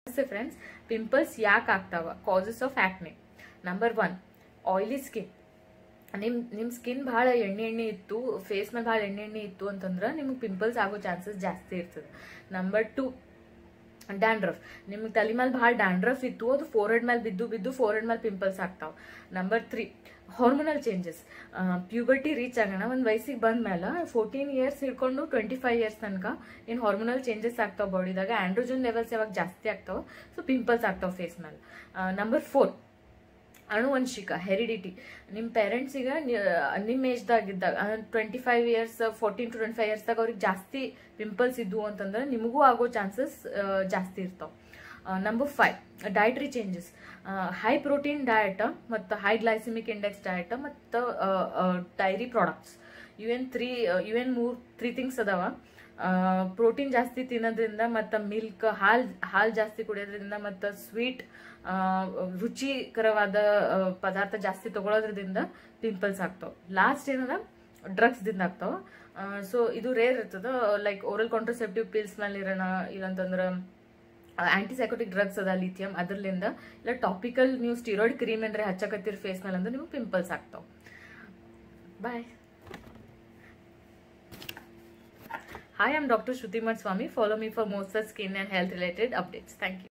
ನಮಸ್ತೆ friends, pimples ಯಾಕೆ ಆಗ್ತಾವ? Causes of acne. Number 1, oily skin. ನಿಮ್ಮ ಸ್ಕಿನ್ ಭಾಳ ಎಣ್ಣೆ ಇತ್ತು, ಫೇಸ್ ಮೇಲೆ ಭಾಳ ಎಣ್ಣೆ ಇತ್ತು ಅಂತಂದ್ರೆ ನಿಮ್ಗೆ ಪಿಂಪಲ್ಸ್ ಆಗೋ ಚಾನ್ಸಸ್ ಜಾಸ್ತಿ ಇರ್ತದೆ. Number 2, dandruff. ನಿಮ್ಗೆ ತಲೆ ಮೇಲೆ ಭಾಳ ಡ್ಯಾಂಡ್ರಫ್ ಇತ್ತು, ಅದು ಫೋರ್ಹೆಡ್ ಮೇಲೆ ಬಿದ್ದು ಫೋರ್ಹೆಡ್ ಮೇಲೆ ಪಿಂಪಲ್ಸ್ ಆಗ್ತಾವ. Number 3, hormonal changes. Puberty reach ಆಗೋಣ ಒಂದು ವಯಸ್ಸಿಗೆ ಬಂದ ಮೇಲೆ 14 ಇಯರ್ಸ್ ಹಿಡ್ಕೊಂಡು 25 ಇಯರ್ಸ್ ತನಕ ಏನು ಹಾರ್ಮೋನಲ್ ಚೇಂಜಸ್ ಆಗ್ತಾವ ಬಾಡಿದಾಗ. ಆಂಡ್ರೋಜನ್ ಲೆವೆಲ್ಸ್ ಯಾವಾಗ ಜಾಸ್ತಿ ಆಗ್ತಾವ, ಸೊ ಪಿಂಪಲ್ಸ್ ಆಗ್ತಾವ ಫೇಸ್ ಮೇಲೆ. ನಂಬರ್ 4, ಅನುವಂಶಿಕ, ಹೆರಿಡಿಟಿ. ನಿಮ್ಮ ಪೇರೆಂಟ್ಸಿಗೆ ನಿಮ್ಮ ಏಜ್ದಾಗಿದ್ದಾಗ 25 ಇಯರ್ಸ್ 14 to 25 ಇಯರ್ಸ್ದಾಗ ಅವ್ರಿಗೆ ಜಾಸ್ತಿ ಪಿಂಪಲ್ಸ್ ಇದ್ವು ಅಂತಂದ್ರೆ ನಿಮಗೂ ಆಗೋ ಚಾನ್ಸಸ್ ಜಾಸ್ತಿ ಇರ್ತಾವೆ. Number 5, dietary changes. High protein diet ಮತ್ತು ಹೈ ಗ್ಲೈಸಿಮಿಕ್ ಇಂಡೆಕ್ಸ್ ಡಯಟ್ ಮತ್ತು ಡೈರಿ ಪ್ರಾಡಕ್ಟ್ಸ್ ಇವೇನು 3 ಥಿಂಗ್ಸ್ ಅದಾವ. ಪ್ರೋಟೀನ್ ಜಾಸ್ತಿ ತಿನ್ನೋದ್ರಿಂದ ಮತ್ತು ಮಿಲ್ಕ್ ಹಾಲು ಜಾಸ್ತಿ ಕುಡಿಯೋದ್ರಿಂದ ಮತ್ತು ಸ್ವೀಟ್ ರುಚಿಕರವಾದ ಪದಾರ್ಥ ಜಾಸ್ತಿ ತಗೊಳ್ಳೋದ್ರಿಂದ ಪಿಂಪಲ್ಸ್ ಆಗ್ತಾವ. ಲಾಸ್ಟ್ ಏನದ, ಡ್ರಗ್ಸ್ ದಿಂದ ಆಗ್ತಾವ. ಸೊ ಇದು ರೇರ್ ಇರ್ತದ. ಲೈಕ್ ಓರಲ್ ಕಾಂಟ್ರಸೆಪ್ಟಿವ್ ಪಿಲ್ಸ್ ಮೇಲೆ ಇರೋಣ, ಇಲ್ಲಂತಂದ್ರೆ ಆಂಟಿಸೈಕೋಟಿಕ್ ಡ್ರಗ್ಸ್ ಅದ, ಲಿಥಿಯಂ, ಅದರ್ಲಿಂದ ಇಲ್ಲ ಟಾಪಿಕಲ್ ನೀವು ಸ್ಟಿರಾಯ್ಡ್ ಕ್ರೀಮ್ ಏನ್ರೆ ಹಚ್ಚಕತ್ತಿರ ಫೇಸ್ ಮೇಲೆ ಅಂದ್ರೆ ನಿಮ್ಗೆ ಪಿಂಪಲ್ಸ್ ಆಗ್ತಾವ. ಬಾಯ್. Hi, I'm Dr. Shruti.Math. Follow me for more such skin and health related updates. Thank you.